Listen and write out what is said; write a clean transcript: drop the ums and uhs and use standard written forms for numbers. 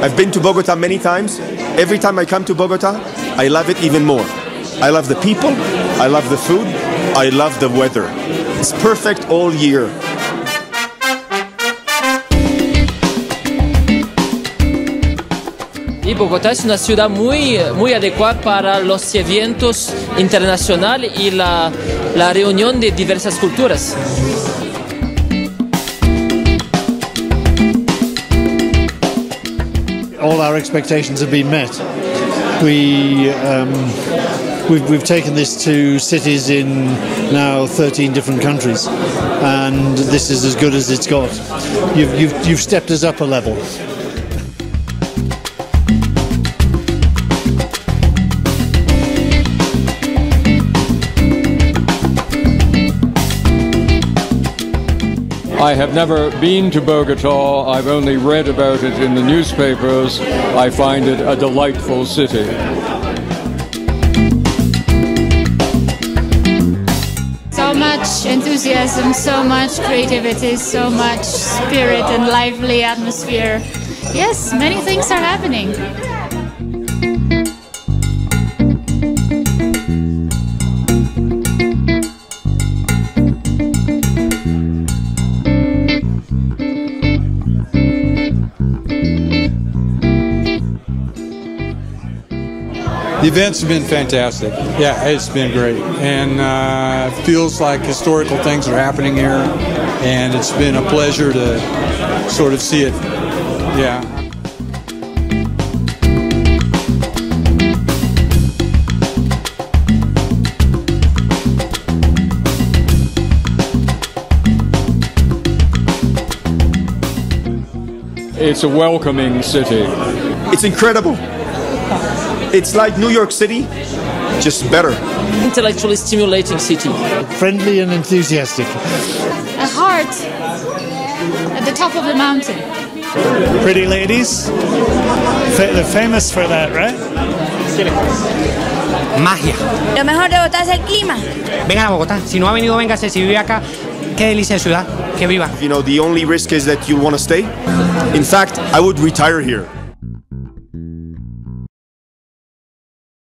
I've been to Bogota many times. Every time I come to Bogota, I love it even more. I love the people, I love the food, I love the weather. It's perfect all year. Y Bogotá es una ciudad muy adecuada para los eventos internacionales y la reunión de diversas culturas. All our expectations have been met. We've taken this to cities in now 13 different countries, and this is as good as it's got. You've stepped us up a level. I have never been to Bogota. I've only read about it in the newspapers. I find it a delightful city. So much enthusiasm, so much creativity, so much spirit and lively atmosphere. Yes, many things are happening. The events have been fantastic. Yeah, it's been great. And it feels like historical things are happening here. And it's been a pleasure to sort of see it. Yeah. It's a welcoming city. It's incredible. It's like New York City, just better. Intellectually stimulating city. Friendly and enthusiastic. A heart at the top of the mountain. Pretty ladies. They're famous for that, right? Magia. Lo mejor de Bogotá es el clima. Vengan a Bogotá. Si no ha venido, véngase. Si vive acá, qué delicia de ciudad. Que viva. You know, the only risk is that you want to stay. In fact, I would retire here.